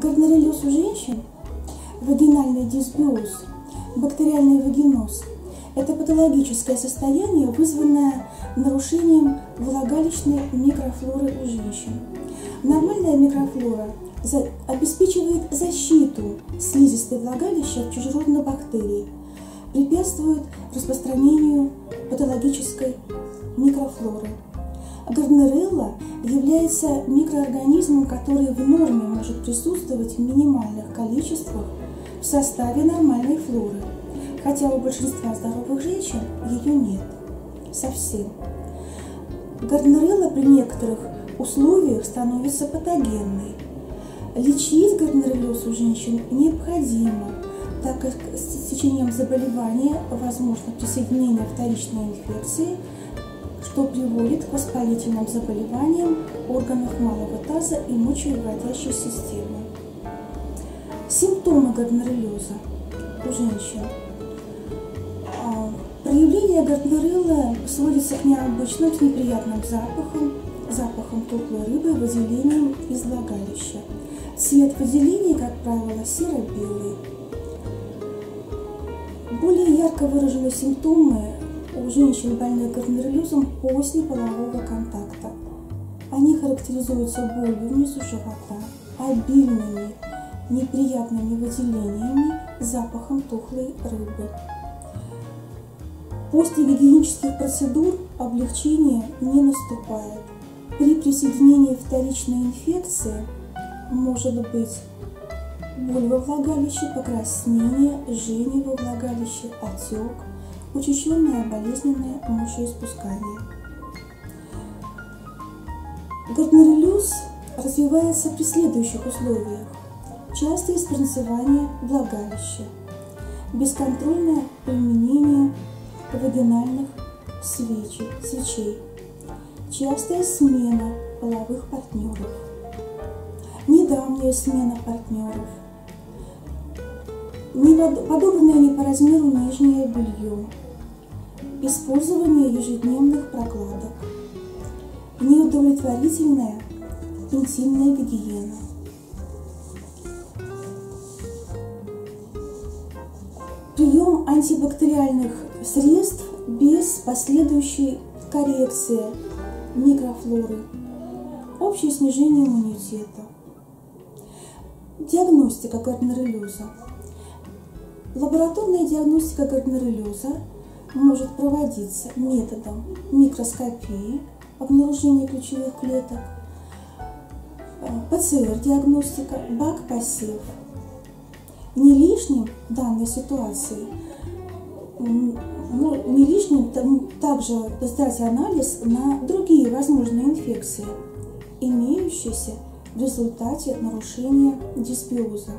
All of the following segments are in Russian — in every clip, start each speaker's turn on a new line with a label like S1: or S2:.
S1: Гарднериллез у женщин, вагинальный дисбиоз, бактериальный вагиноз – это патологическое состояние, вызванное нарушением влагалищной микрофлоры у женщин. Нормальная микрофлора обеспечивает защиту слизистой влагалища от чужеродных бактерий, препятствует распространению патологической микрофлоры. Гарднерелла является микроорганизмом, который в норме может присутствовать в минимальных количествах в составе нормальной флоры, хотя у большинства здоровых женщин ее нет совсем. Гарднерелла при некоторых условиях становится патогенной. Лечить гарднериллез у женщин необходимо, так как с течением заболевания возможно присоединение вторичной инфекции, что приводит к воспалительным заболеваниям органов малого таза и мочевыводящей системы. Симптомы гарднериллеза у женщин. Проявление гарднереллы сводится к необычным, с неприятным запахом тухлой рыбы, выделением из влагалища. Цвет выделений, как правило, серо-белый. Более ярко выражены симптомы у женщин, больных гарднериллезом, после полового контакта. Они характеризуются болью внизу живота, обильными неприятными выделениями, запахом тухлой рыбы. После гигиенических процедур облегчение не наступает. При присоединении вторичной инфекции может быть боль во влагалище, покраснение, жжение во влагалище, отек, учащенное болезненное мочеиспускание. Гарднериллез развивается при следующих условиях: частое испранцевание влагалища, бесконтрольное применение вагинальных свечей, частая смена половых партнеров, недавняя смена партнеров, подобранное не по размеру нижнее белье, использование ежедневных прокладок, неудовлетворительная интимная гигиена. Прием антибактериальных средств без последующей коррекции микрофлоры, общее снижение иммунитета. Диагностика гарднериллеза. Лабораторная диагностика гарднериллеза может проводиться методом микроскопии, обнаружения ключевых клеток, ПЦР-диагностика, БАК-посев. Не лишним в данной ситуации, не лишним также сдать анализ на другие возможные инфекции, имеющиеся в результате нарушения дисбиоза.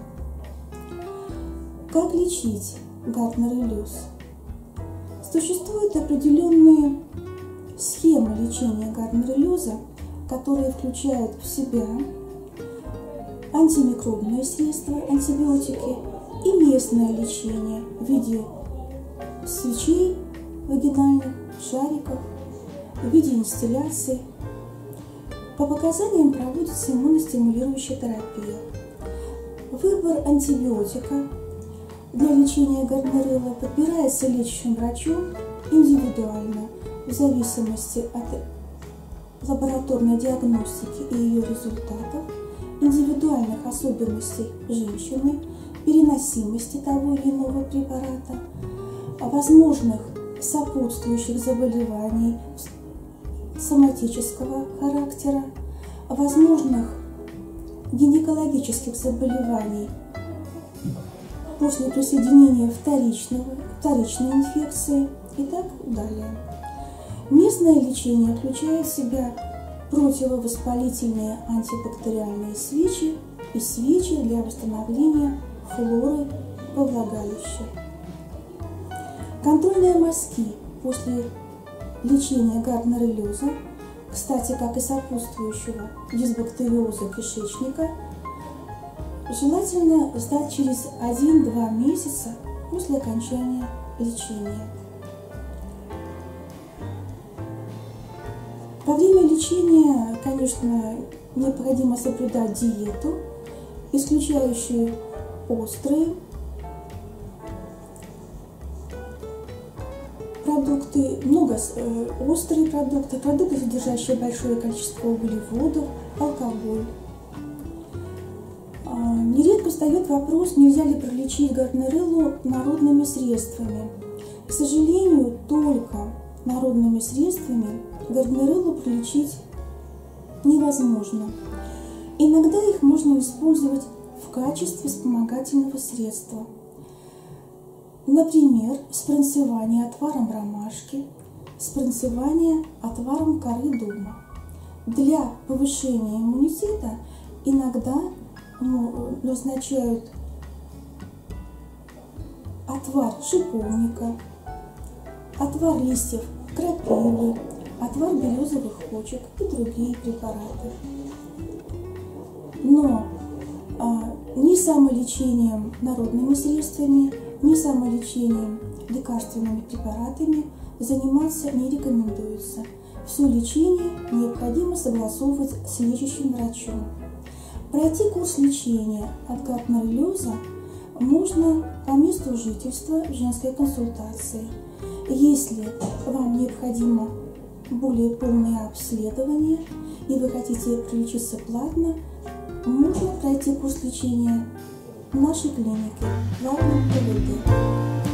S1: Как лечить гарднериллез? Существуют определенные схемы лечения гарднериллеза, которые включают в себя антимикробные средства, антибиотики и местное лечение в виде свечей вагинальных, шариков, в виде инстилляций. По показаниям проводится иммуностимулирующая терапия. Выбор антибиотика для лечения гарднереллы подбирается лечащим врачом индивидуально, в зависимости от лабораторной диагностики и ее результатов, индивидуальных особенностей женщины, переносимости того или иного препарата, возможных сопутствующих заболеваний соматического характера, возможных гинекологических заболеваний после присоединения вторичной инфекции и так далее. Местное лечение включает в себя противовоспалительные антибактериальные свечи и свечи для восстановления флоры во влагалище. Контрольные мазки после лечения гарднериллеза, кстати, как и сопутствующего дисбактериоза кишечника, желательно сдать через 1-2 месяца после окончания лечения. Во время лечения, конечно, необходимо соблюдать диету исключающие острые продукты, острые продукты, продукты, содержащие большое количество углеводов, алкоголь. Нередко встает вопрос, нельзя ли пролечить гарднериллу народными средствами. К сожалению, только народными средствами гарднериллу пролечить невозможно. Иногда их можно использовать в качестве вспомогательного средства. Например, спринцевание отваром ромашки, спринцевание отваром коры дуба. Для повышения иммунитета иногда назначают отвар шиповника, отвар листьев крапивы, отвар березовых почек и другие препараты. Но ни самолечением народными средствами, ни самолечением лекарственными препаратами заниматься не рекомендуется. Все лечение необходимо согласовывать с лечащим врачом. Пройти курс лечения от гарднериллеза можно по месту жительства в женской консультации. Если вам необходимо более полное обследование и вы хотите пролечиться платно, можно пройти курс лечения в нашей клинике в КВД.